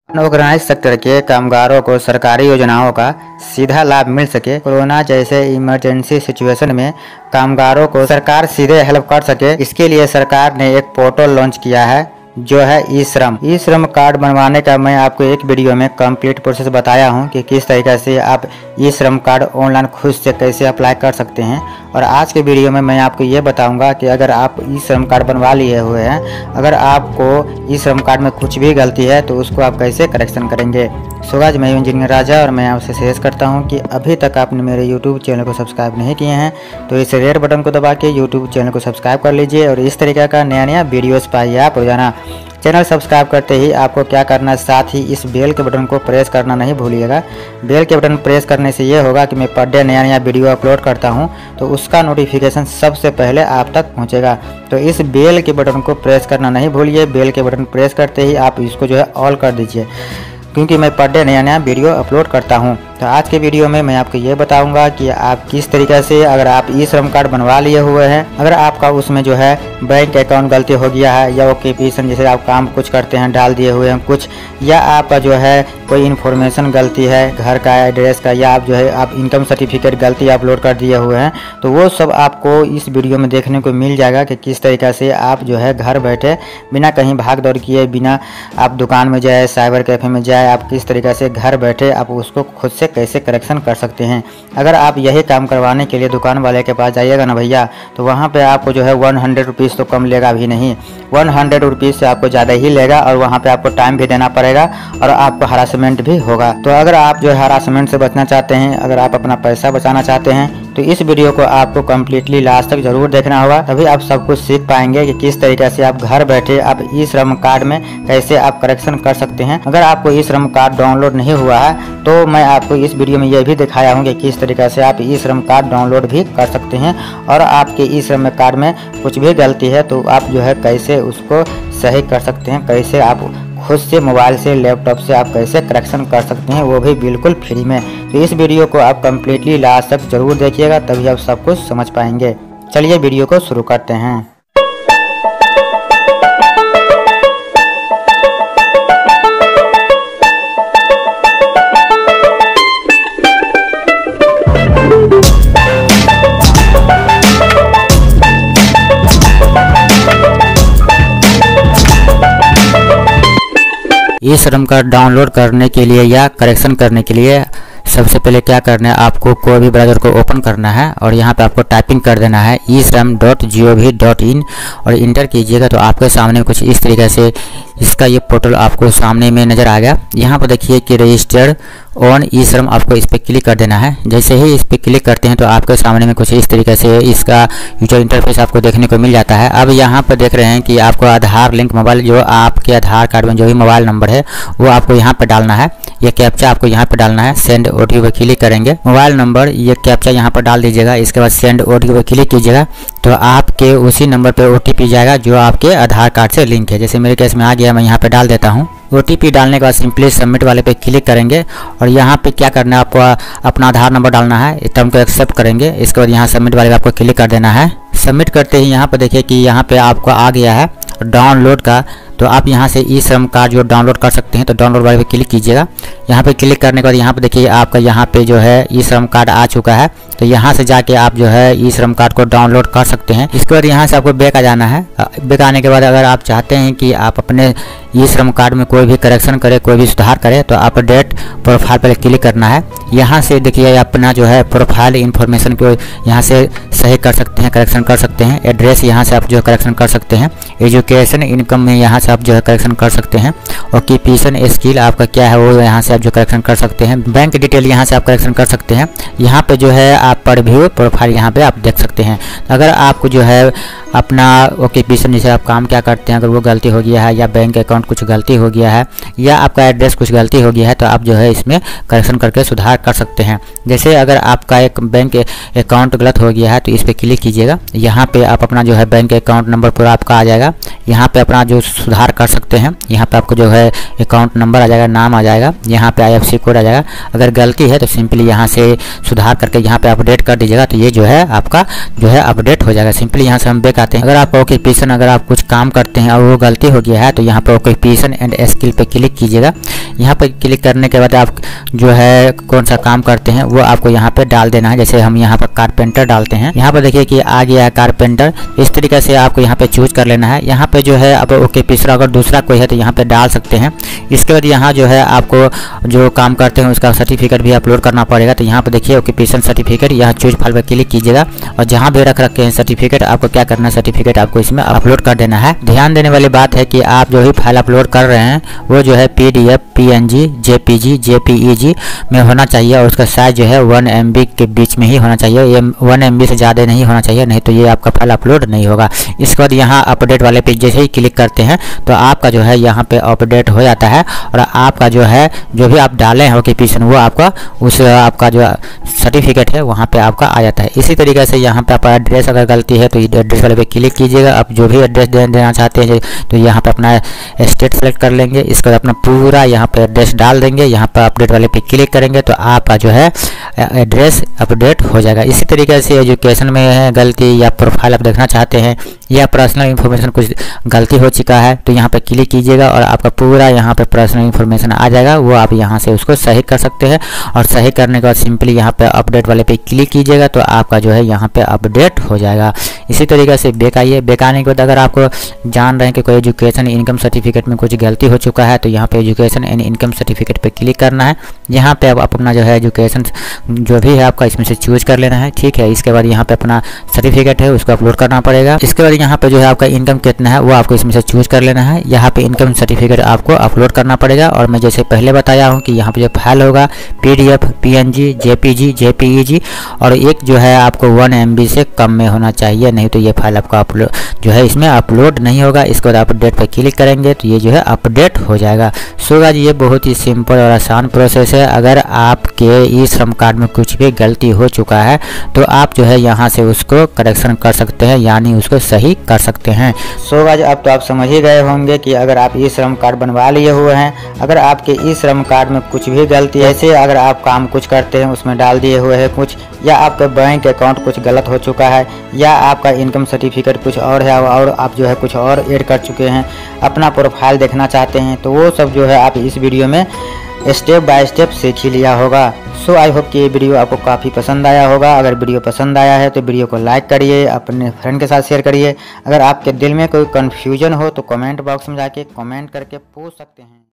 Organise sector के कामगारों को सरकारी योजनाओं का सीधा लाभ मिल सके। कोरोना जैसे इमरजेंसी सिचुएशन में कामगारों को सरकार सीधे हेल्प कर सके, इसके लिए सरकार ने एक पोर्टल लॉन्च किया है जो है ई श्रम कार्ड बनवाने का मैं आपको एक वीडियो में कंप्लीट प्रोसेस बताया हूं कि किस तरीके से आप ई श्रम कार्ड ऑनलाइन खुद से कैसे अप्लाई कर सकते हैं। और आज के वीडियो में मैं आपको ये बताऊंगा कि अगर आप ई श्रम कार्ड बनवा लिए हुए हैं, अगर आपको ई श्रम कार्ड में कुछ भी गलती है तो उसको आप कैसे करेक्शन करेंगे। सो गाइस, मैं इंजीनियर राजा और मैं आपसे सजेस्ट करता हूं कि अभी तक आपने मेरे यूट्यूब चैनल को सब्सक्राइब नहीं किए हैं तो इस रेड बटन को दबा के यूट्यूब चैनल को सब्सक्राइब कर लीजिए और इस तरीके का नया वीडियोस पाइए आप रोजाना। चैनल सब्सक्राइब करते ही आपको क्या करना है, साथ ही इस बेल के बटन को प्रेस करना नहीं भूलिएगा। बेल के बटन प्रेस करने से ये होगा कि मैं पर डे नया वीडियो अपलोड करता हूं तो उसका नोटिफिकेशन सबसे पहले आप तक पहुंचेगा। तो इस बेल के बटन को प्रेस करना नहीं भूलिए। बेल के बटन प्रेस करते ही आप इसको जो है ऑल कर दीजिए, क्योंकि मैं पर डे नया वीडियो अपलोड करता हूं। तो आज के वीडियो में मैं आपको ये बताऊंगा कि आप किस तरीके से, अगर आप ई श्रम कार्ड बनवा लिए हुए हैं, अगर आपका उसमें जो है बैंक अकाउंट गलती हो गया है या ओकेपीशन जैसे आप काम कुछ करते हैं डाल दिए हुए हैं कुछ, या आपका जो है कोई इन्फॉर्मेशन गलती है घर का एड्रेस का, या आप जो है आप इनकम सर्टिफिकेट गलती अपलोड कर दिए हुए हैं, तो वो सब आपको इस वीडियो में देखने को मिल जाएगा कि किस तरीके से आप जो है घर बैठे बिना कहीं भाग दौड़ किए, बिना आप दुकान में जाए, साइबर कैफे में जाए, आप किस तरीके से घर बैठे आप उसको खुद से कैसे करेक्शन कर सकते हैं। अगर आप यही काम करवाने के लिए दुकान वाले के पास जाइएगा ना भैया, तो वहाँ पे आपको जो है 100 रुपीज़ तो कम लेगा भी नहीं, 100 रुपीज़ से आपको ज़्यादा ही लेगा और वहाँ पे आपको टाइम भी देना पड़ेगा और आपको हरासमेंट भी होगा। तो अगर आप जो है हरासमेंट से बचना चाहते हैं, अगर आप अपना पैसा बचाना चाहते हैं, तो इस वीडियो को आपको कम्प्लीटली लास्ट तक जरूर देखना होगा, तभी आप सब कुछ सीख पाएंगे कि किस तरीके से आप घर बैठे आप ई श्रम कार्ड में कैसे आप करेक्शन कर सकते हैं। अगर आपको ई श्रम कार्ड डाउनलोड नहीं हुआ है तो मैं आपको इस वीडियो में यह भी दिखाया हूँ कि किस तरीके से आप ई श्रम कार्ड डाउनलोड भी कर सकते हैं और आपके ई श्रम कार्ड में कुछ भी गलती है तो आप जो है कैसे उसको सही कर सकते हैं, कैसे आप खुद से मोबाइल से लैपटॉप से आप कैसे करेक्शन कर सकते हैं, वो भी बिल्कुल फ्री में। तो इस वीडियो को आप कम्प्लीटली लास्ट तक जरूर देखिएगा, तभी आप सब कुछ समझ पाएंगे। चलिए वीडियो को शुरू करते हैं। ई श्रम कार्ड डाउनलोड करने के लिए या करेक्शन करने के लिए सबसे पहले क्या करना है, आपको कोई भी ब्राउज़र को ओपन करना है और यहाँ पे आपको टाइपिंग कर देना है esram.gov.in और इंटर कीजिएगा तो आपके सामने कुछ इस तरीके से इसका ये पोर्टल आपको सामने में नज़र आ गया। यहाँ पर देखिए कि रजिस्टर्ड ऑन ई श्रम, आपको इस पर क्लिक कर देना है। जैसे ही इस पर क्लिक करते हैं तो आपके सामने में कुछ इस तरीके से इसका यूजर इंटरफेस आपको देखने को मिल जाता है। अब यहाँ पर देख रहे हैं कि आपको आधार लिंक मोबाइल, जो आपके आधार कार्ड में जो भी मोबाइल नंबर है वो आपको यहाँ पर डालना है। ये कैप्चा आपको यहाँ पर डालना है। सेंड ओटीपी पर क्लिक करेंगे, मोबाइल नंबर ये कैप्चा यहाँ पर डाल दीजिएगा। इसके बाद सेंड ओटीपी पर क्लिक कीजिएगा तो आपके उसी नंबर पर ओटीपी जाएगा जो आपके आधार कार्ड से लिंक है। जैसे मेरे केस में आ गया, मैं यहाँ पे डाल देता हूँ। ओटीपी डालने के बाद सिंपली सबमिट वाले पे क्लिक करेंगे और यहाँ पे क्या करना है, आपको अपना आधार नंबर डालना है, टर्म को एक्सेप्ट करेंगे। इसके बाद यहाँ सबमिट वाले पे आपको क्लिक कर देना है। सबमिट करते ही यहाँ पे देखिए कि यहाँ पे आपको आ गया है डाउनलोड का, तो आप यहाँ से ई श्रम कार्ड जो डाउनलोड कर सकते हैं। तो डाउनलोड वाले पे क्लिक कीजिएगा। यहाँ पे क्लिक करने के बाद यहाँ पे देखिए आपका यहाँ पे जो है ई श्रम कार्ड आ चुका है। तो यहाँ से जाके आप जो है ई श्रम कार्ड को डाउनलोड कर सकते हैं। इसके बाद यहाँ से आपको बैक आ जाना है। बैक आने के बाद अगर आप चाहते हैं कि आप अपने ई श्रम कार्ड में कोई भी करेक्शन करे, कोई भी सुधार करे, तो अपडेट प्रोफाइल पर क्लिक करना है। यहाँ से देखिए अपना जो है प्रोफाइल इन्फॉर्मेशन को यहाँ से सही कर सकते हैं, करेक्शन कर सकते हैं। एड्रेस यहाँ से आप जो है करेक्शन कर सकते हैं। एजुकेशन इनकम में यहाँ से आप जो है करेक्शन कर सकते हैं। ऑक्यूपेशन स्किल आपका क्या है वो यहाँ से आप जो करेक्शन कर सकते हैं। बैंक डिटेल यहाँ से आप करेक्शन कर सकते हैं। यहाँ पे जो है आप पर व्यू प्रोफाइल यहाँ पे आप देख सकते हैं। अगर आपको जो है अपना ऑक्यूपेशन जैसे आप काम क्या करते हैं अगर वो गलती हो गया है, या बैंक अकाउंट कुछ गलती हो गया है, या आपका एड्रेस कुछ गलती हो गया है, तो आप जो है इसमें करेक्शन करके सुधार कर सकते हैं। जैसे अगर आपका एक बैंक अकाउंट गलत हो गया है तो इस पर क्लिक कीजिएगा। यहाँ पे आप अपना जो है बैंक अकाउंट नंबर पूरा आपका आ जाएगा। यहाँ पे अपना जो सुधार कर सकते हैं। यहाँ पे आपको जो है अकाउंट नंबर आ जाएगा, नाम आ जाएगा, यहाँ पे IFSC कोड आ जाएगा। अगर गलती है तो सिंपली यहाँ से सुधार करके यहाँ पे अपडेट कर दीजिएगा, तो ये जो है आपका जो है अपडेट हो जाएगा। सिंपली यहाँ से हम बैक आते हैं। अगर आप ऑक्यूपेशन, अगर आप कुछ काम करते हैं और वो गलती हो गया है तो यहाँ पे ऑक्यूपेशन एंड स्किल पे क्लिक कीजिएगा। यहाँ पर क्लिक करने के बाद आप जो है कौन सा काम करते हैं वो आपको यहाँ पे डाल देना है। जैसे हम यहाँ पर कारपेंटर डालते हैं, यहाँ पर देखिए कि आ गया है कारपेंटर। इस तरीके से आपको यहाँ पे चूज कर लेना है। यहाँ पे जो है अब ओके पिसरा अगर दूसरा कोई है तो यहाँ पे डाल सकते हैं। इसके बाद यहाँ जो है आपको जो काम करते हैं उसका सर्टिफिकेट भी अपलोड करना पड़ेगा। तो यहाँ पे देखिए ओक्यूपेशन सर्टिफिकेट, यहाँ चूज फाइल पर क्लिक कीजिएगा और जहाँ भी रखे हैं सर्टिफिकेट आपको क्या करना है, सर्टिफिकेट आपको इसमें अपलोड कर देना है। ध्यान देने वाली बात है कि आप जो भी फाइल अपलोड कर रहे हैं वो जो है PDF, PNG, JPG, JPEG में होना चाहिए और उसका साइज जो है 1 MB के बीच में ही होना चाहिए। ये 1 MB से ज़्यादा नहीं होना चाहिए, नहीं तो ये आपका फाइल अपलोड नहीं होगा। इसके बाद यहाँ अपडेट वाले पे जैसे ही क्लिक करते हैं तो आपका जो है यहाँ पे अपडेट हो जाता है और आपका जो है जो भी आप डाले हैं ओक्यूपेशन वो आपका उस आपका जो सर्टिफिकेट है वहाँ पे आपका आ जाता है। इसी तरीके से यहाँ पे आपका एड्रेस अगर गलती है तो एड्रेस वाले पे क्लिक कीजिएगा। आप जो भी एड्रेस देना चाहते हैं तो यहाँ पे अपना स्टेट सेलेक्ट कर लेंगे। इसके बाद अपना पूरा यहाँ पे एड्रेस डाल देंगे। यहाँ पर अपडेट वाले पे क्लिक करेंगे तो आपका जो है एड्रेस अपडेट हो जाएगा। इसी तरीके से एजुकेशन में है गलती या प्रोफाइल आप देखना चाहते हैं या पर्सनल इन्फॉर्मेशन कुछ गलती हो चुका है तो यहाँ पे क्लिक कीजिएगा और आपका पूरा यहाँ पे पर्सनल इन्फॉर्मेशन आ जाएगा। वो आप यहाँ से उसको सही कर सकते हैं और सही करने के बाद सिंपली यहाँ पे अपडेट वाले पे क्लिक कीजिएगा तो आपका जो है यहाँ पे अपडेट हो जाएगा। इसी तरीके से बैक आइए। बैक आने के बाद अगर आपको जान रहे हैं कि कोई एजुकेशन इनकम सर्टिफिकेट में कुछ गलती हो चुका है तो यहाँ पे एजुकेशन एंड इनकम सर्टिफिकेट पे क्लिक करना है। यहाँ पे आप अपना जो है एजुकेशन जो भी है आपका इसमें से चूज कर लेना है, ठीक है। इसके बाद यहाँ पे अपना सर्टिफिकेट है उसको अपलोड करना पड़ेगा। इसके बाद यहाँ पे जो है आपका इनकम कितना है वो आपको इसमें से चूज कर लेना है। यहाँ पे इनकम सर्टिफिकेट आपको अपलोड करना पड़ेगा और मैं जैसे पहले बताया हूँ कि यहाँ पे जो फाइल होगा PDF, PNG, JPG, JPEG और एक जो है आपको 1 MB से कम में होना चाहिए, नहीं तो ये फाइल आपका अपलोड जो है इसमें अपलोड नहीं होगा। इसके बाद अपडेट पर क्लिक करेंगे तो ये जो है अपडेट हो जाएगा। सो गाइस ये बहुत ही सिंपल और आसान प्रोसेस है। अगर आपके ई श्रम कार्ड में कुछ भी गलती हो चुका है तो आप जो है यहाँ से उसको करेक्शन कर सकते हैं, यानी उसको सही कर सकते हैं। सो गाइस अब तो आप समझ ही गए होंगे कि अगर आप ई श्रम कार्ड बनवा लिए हुए हैं, अगर आपके ई श्रम कार्ड में कुछ भी गलती है, जैसे अगर आप काम कुछ करते हैं उसमें डाल दिए हुए हैं कुछ, या आपका बैंक अकाउंट कुछ गलत हो चुका है, या आपका इनकम सर्टिफिकेट कुछ और है और आप जो है कुछ और ऐड कर चुके हैं, अपना प्रोफाइल देखना चाहते हैं, तो वो सब जो है आप इस वीडियो में स्टेप बाय स्टेप सीख ही लिया होगा। सो आई होप कि ये वीडियो आपको काफ़ी पसंद आया होगा। अगर वीडियो पसंद आया है तो वीडियो को लाइक करिए, अपने फ्रेंड के साथ शेयर करिए। अगर आपके दिल में कोई कन्फ्यूजन हो तो कमेंट बॉक्स में जाके कमेंट करके पूछ सकते हैं।